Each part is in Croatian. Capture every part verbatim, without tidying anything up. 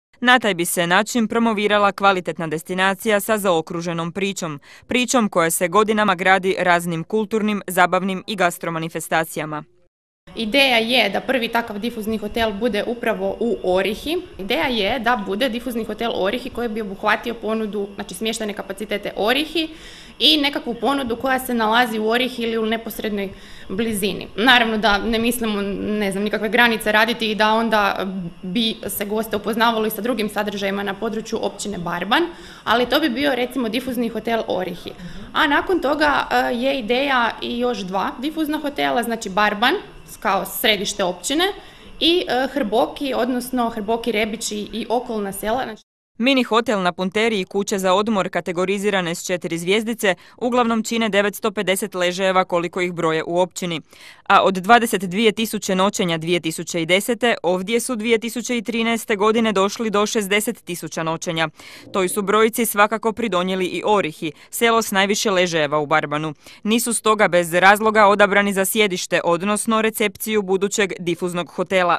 Na taj bi se način promovirala kvalitetna destinacija sa zaokruženom pričom, pričom koja se godinama gradi raznim kulturnim, zabavnim i gastromanifestacijama. Ideja je da prvi takav difuzni hotel bude upravo u Orihi. Ideja je da bude difuzni hotel Orihi koji bi obuhvatio ponudu, znači smještajne kapacitete Orihi i nekakvu ponudu koja se nalazi u Orihi ili u neposrednoj blizini. Naravno da ne mislimo, ne znam, nikakve granice raditi i da onda bi se goste upoznavalo i sa drugim sadržajima na području općine Barban, ali to bi bio recimo difuzni hotel Orihi. A nakon toga je ideja i još dva difuzna hotela, znači Barban kao središte općine i Hrboki, odnosno Hrboki, Rebići i okolna sela. Mini hotel na Punteri i kuće za odmor kategorizirane s četiri zvjezdice uglavnom čine devetsto pedeset ležajeva koliko ih broje u općini. A od dvadeset dvije tisuće noćenja dvije tisuće desete. ovdje su dvije tisuće trinaeste. godine došli do šezdeset tisuća noćenja. Toj su brojici svakako pridonijeli i Orihi, selo s najviše ležajeva u Barbanu. Nisu stoga bez razloga odabrani za sjedište, odnosno recepciju budućeg difuznog hotela.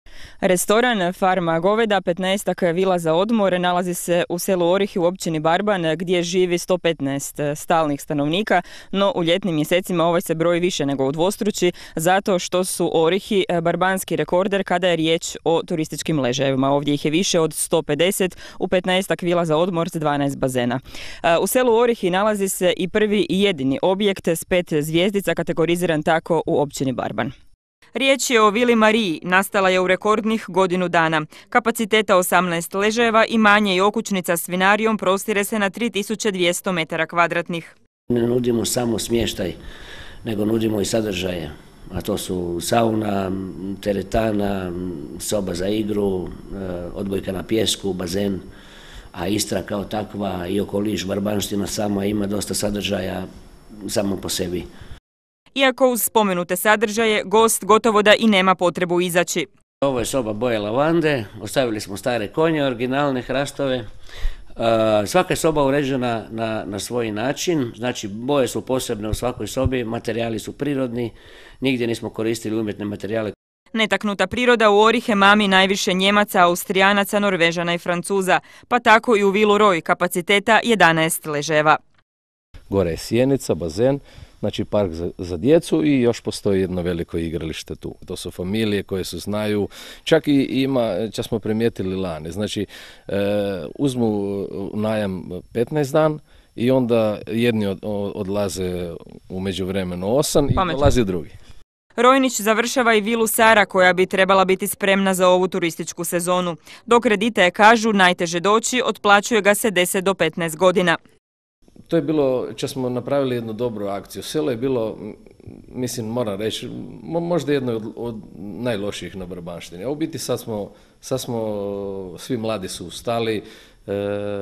Restoran Farma goveda, petnaestak vila za odmor, nalazi se u selu Orihi u općini Barban gdje živi sto petnaest stalnih stanovnika, no u ljetnim mjesecima ovaj se broj više nego udvostruči zato što su Orihi barbanski rekorder kada je riječ o turističkim ležajevima. Ovdje ih je više od sto pedeset u petnaestak vila za odmor s dvanaest bazena. U selu Orihi nalazi se i prvi i jedini objekt s pet zvjezdica kategoriziran tako u općini Barban. Riječ je o Vili Mariji, nastala je u rekordnih godinu dana. Kapaciteta osamnaest ležajeva i manje i okućnica s vinarijom prostire se na tri tisuće dvjesto metara kvadratnih. Ne nudimo samo smještaj, nego nudimo i sadržaje, a to su sauna, teretana, soba za igru, odbojka na pijesku, bazen, a Istra kao takva i okoliš, barbanština sama ima dosta sadržaja samo po sebi. Iako uz spomenute sadržaje, gost gotovo da i nema potrebu izaći. Ovo je soba boje lavande, ostavili smo stare konje, originalne hrastove. Svaka je soba uređena na, na svoj način, znači boje su posebne u svakoj sobi, materijali su prirodni, nigdje nismo koristili umjetne materijale. Netaknuta priroda u Orihe mami najviše Njemaca, Austrijanaca, Norvežana i Francuza, pa tako i u vilu Roj, kapaciteta jedanaest ležajeva. Gore je sjenica, bazen, znači park za, za djecu i još postoji jedno veliko igralište tu. To su familije koje se znaju, čak i ima, čak smo primijetili lani, znači e, uzmu najam petnaest dan i onda jedni od, odlaze u međuvremenu osam i dolazi drugi. Rojnić završava i vilu Sara koja bi trebala biti spremna za ovu turističku sezonu. Do kredita je, kažu, najteže doći, otplaćuje ga se deset do petnaest godina. To je bilo, čak smo napravili jednu dobru akciju. Selo je bilo, mislim, moram reći, možda jedno od, od najlošijih na Barbanštini. A u biti sad smo, sad smo svi mladi su ustali e,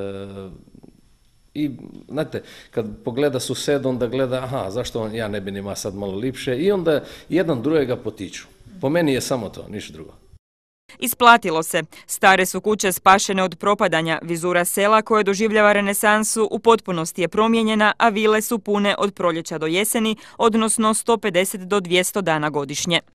i, znate, kad pogleda sused, onda gleda, aha, zašto on, ja ne bi nima sad malo lipše, i onda jedan drugega potiču. Po meni je samo to, ništa drugo. Isplatilo se. Stare su kuće spašene od propadanja, vizura sela koje doživljava renesansu u potpunosti je promijenjena, a vile su pune od proljeća do jeseni, odnosno sto pedeset do dvjesto dana godišnje.